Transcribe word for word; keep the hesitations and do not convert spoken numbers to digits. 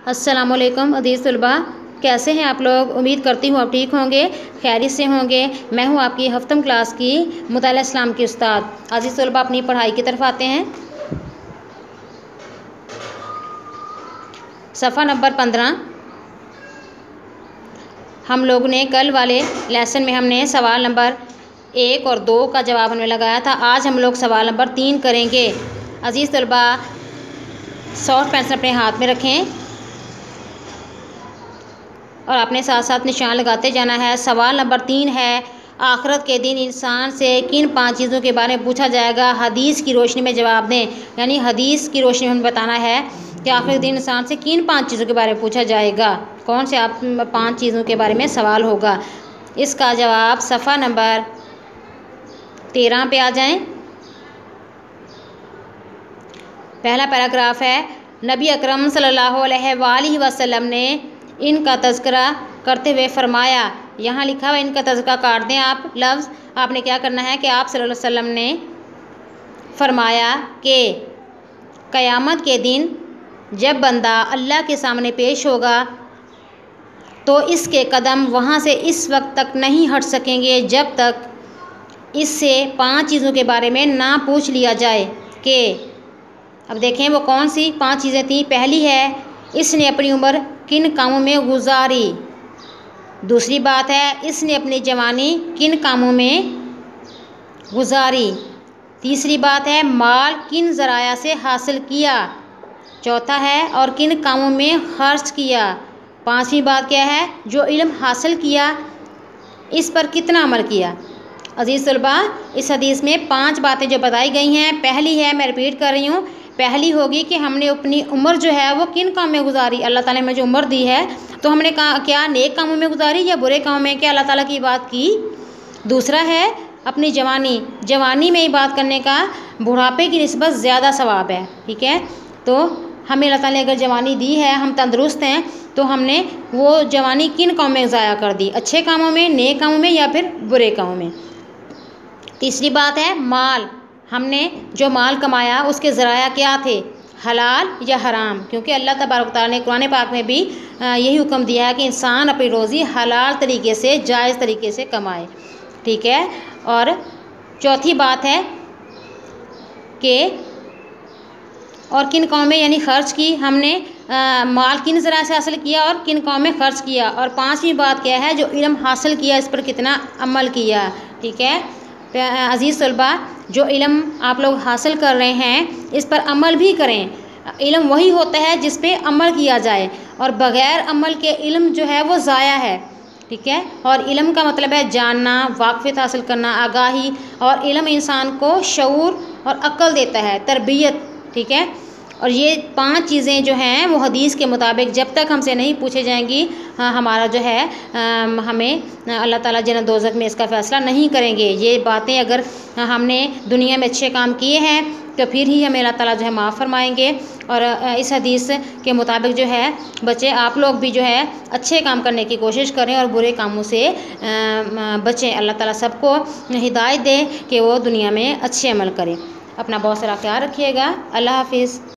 अस्सलामुअलैकुम अज़ीज़ तलबा, कैसे हैं आप लोग। उम्मीद करती हूँ आप ठीक होंगे, खैरियत से होंगे। मैं हूँ आपकी हफ्तम क्लास की मुताला इस्लाम की उस्ताद। अज़ीज़ तलबा, अपनी पढ़ाई की तरफ आते हैं। सफ़ा नंबर पंद्रह। हम लोग ने कल वाले लेसन में हमने सवाल नंबर एक और दो का जवाब हमें लगाया था। आज हम लोग सवाल नंबर तीन करेंगे। अज़ीज़ तलबा, सॉफ्ट पेंसिल अपने हाथ में रखें और अपने साथ साथ निशान लगाते जाना है। सवाल नंबर तीन है, आखिरत के दिन इंसान से किन पांच चीज़ों के बारे में पूछा जाएगा। हदीस की रोशनी में जवाब दें, यानी हदीस की रोशनी में हमें बताना है कि आखिर दिन इंसान से किन पांच चीज़ों के बारे में पूछा जाएगा। कौन से आप पांच चीज़ों के बारे में सवाल होगा। इसका जवाब सफ़ा नंबर तेरह पे आ जाएं। पहला पैराग्राफ है, नबी अकरम सल्लल्लाहु अलैहि वसल्लम ने इनका तज़किरा करते हुए फरमाया। यहाँ लिखा हुआ इनका तज़किरा काट दें आप लफ्ज़। आपने क्या करना है कि आप सल्लल्लाहु अलैहि वसल्लम ने फरमाया कि क़यामत के दिन जब बंदा अल्लाह के सामने पेश होगा तो इसके कदम वहाँ से इस वक्त तक नहीं हट सकेंगे जब तक इससे पांच चीज़ों के बारे में ना पूछ लिया जाए। कि अब देखें वो कौन सी पांच चीज़ें थी। पहली है, इसने अपनी उम्र किन कामों में गुजारी। दूसरी बात है, इसने अपनी जवानी किन कामों में गुजारी। तीसरी बात है, माल किन ज़राया से हासिल किया। चौथा है, और किन कामों में खर्च किया। पांचवी बात क्या है, जो इल्म हासिल किया इस पर कितना अमल किया। अज़ीज़ तलबा, इस हदीस में पांच बातें जो बताई गई हैं, पहली है, मैं रिपीट कर रही हूँ, पहली होगी कि हमने अपनी उम्र जो है वो किन कामों में गुजारी। अल्लाह ताला ने हमें जो उम्र दी है तो हमने कहा क्या नेक कामों में गुजारी या बुरे कामों में, क्या अल्लाह ताला की बात की। दूसरा है अपनी जवानी, जवानी में इबादत करने का बुढ़ापे की निस्बत ज़्यादा सवाब है। ठीक है, तो हमें अल्लाह ताला ने अगर जवानी दी है, हम तंदुरुस्त हैं, तो हमने वो जवानी किन कामों में ज़ाया कर दी, अच्छे कामों में, नेक कामों में या फिर बुरे कामों में। तीसरी बात है माल, हमने जो माल कमाया उसके ज़राया क्या थे, हलाल या हराम। क्योंकि अल्लाह तबारक व तआला ने कुरान पाक में भी यही हुक्म दिया है कि इंसान अपनी रोज़ी हलाल तरीके से, जायज़ तरीके से कमाए। ठीक है, और चौथी बात है कि और किन कामों में यानी ख़र्च की, हमने आ, माल किन ज़रा से हासिल किया और किन कामों में ख़र्च किया। और पांचवी बात क्या है, जो इल्म हासिल किया इस पर कितना अमल किया। ठीक है अज़ीज़ तलबा, जो इल्म आप लोग हासिल कर रहे हैं इस पर अमल भी करें। इल्म वही होता है जिस पे अमल किया जाए, और बग़ैर अमल के इल्म जो है वो ज़ाया है। ठीक है, और इल्म का मतलब है जानना, वाक़फ़ियत हासिल करना, आगाही। और इल्म इंसान को शऊर और अक्ल देता है, तरबियत। ठीक है, और ये पांच चीज़ें जो हैं वो हदीस के मुताबिक जब तक हमसे नहीं पूछे जाएंगी, हाँ, हमारा जो है आ, हमें अल्लाह ताला जन्नत दोज़ख में इसका फ़ैसला नहीं करेंगे। ये बातें अगर हमने दुनिया में अच्छे काम किए हैं तो फिर ही हमें अल्लाह ताला जो है माफ़ फरमाएंगे। और इस हदीस के मुताबिक जो है बच्चे आप लोग भी जो है अच्छे काम करने की कोशिश करें और बुरे कामों से बचें। अल्लाह ताला सबको हिदायत दे कि वो दुनिया में अच्छे अमल करें। अपना बहुत सारा ख्याल रखिएगा। अल्लाह हाफिज़।